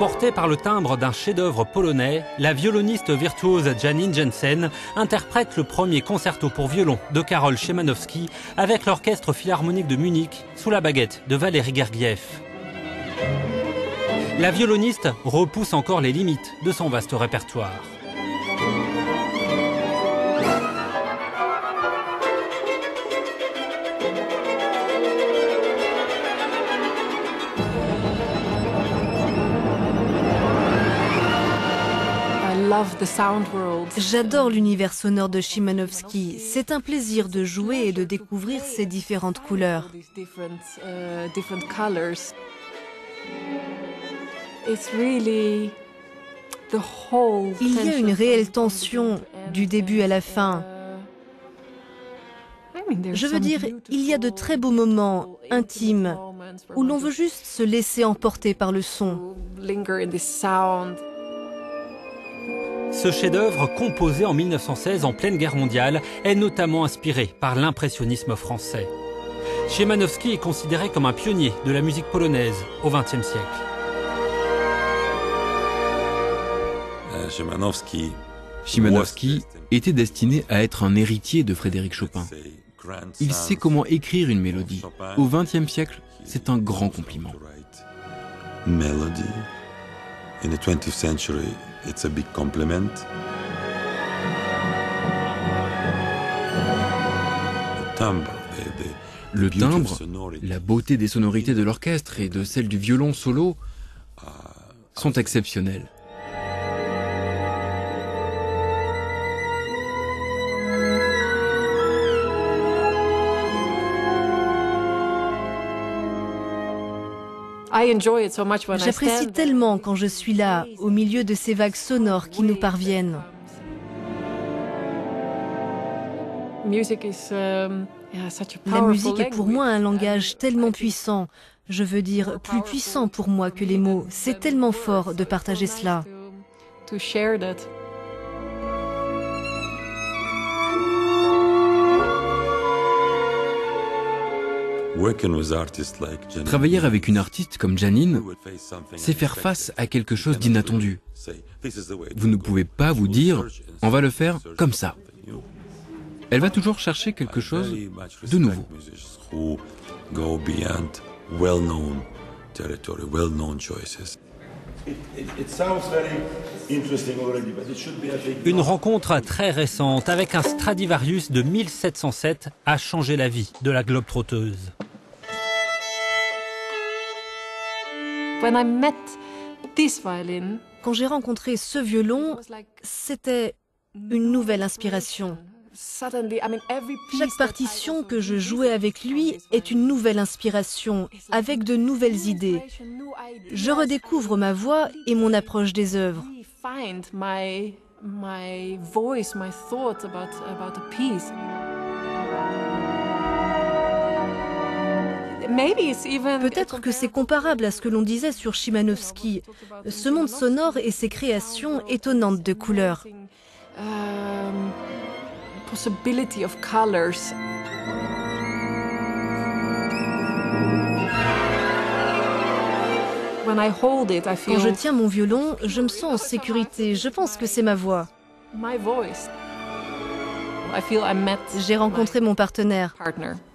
Emportée par le timbre d'un chef-d'œuvre polonais, la violoniste virtuose Janine Jensen interprète le premier concerto pour violon de Karol Szymanowski avec l'Orchestre Philharmonique de Munich sous la baguette de Valéry Gergiev. La violoniste repousse encore les limites de son vaste répertoire. J'adore l'univers sonore de Szymanowski. C'est un plaisir de jouer et de découvrir ses différentes couleurs. Il y a une réelle tension du début à la fin. Je veux dire, il y a de très beaux moments intimes où l'on veut juste se laisser emporter par le son. Ce chef-d'œuvre, composé en 1916 en pleine guerre mondiale, est notamment inspiré par l'impressionnisme français. Szymanowski est considéré comme un pionnier de la musique polonaise au XXe siècle. Szymanowski était destiné à être un héritier de Frédéric Chopin. Il sait comment écrire une mélodie. Au XXe siècle, c'est un grand compliment. In the 20th century, it's a big compliment. Le timbre, la beauté des sonorités de l'orchestre et de celle du violon solo sont exceptionnels. J'apprécie tellement quand je suis là, au milieu de ces vagues sonores qui nous parviennent. La musique est pour moi un langage tellement puissant. Je veux dire, plus puissant pour moi que les mots. C'est tellement fort de partager cela. Travailler avec une artiste comme Janine, c'est faire face à quelque chose d'inattendu. Vous ne pouvez pas vous dire « on va le faire comme ça ». Elle va toujours chercher quelque chose de nouveau. Une rencontre très récente avec un Stradivarius de 1707 a changé la vie de la globe-trotteuse. Quand j'ai rencontré ce violon, c'était une nouvelle inspiration. Chaque partition que je jouais avec lui est une nouvelle inspiration, avec de nouvelles idées. Je redécouvre ma voix et mon approche des œuvres. Peut-être que c'est comparable à ce que l'on disait sur Szymanowski, ce monde sonore et ses créations étonnantes de couleurs. Quand je tiens mon violon, je me sens en sécurité. Je pense que c'est ma voix. J'ai rencontré mon partenaire.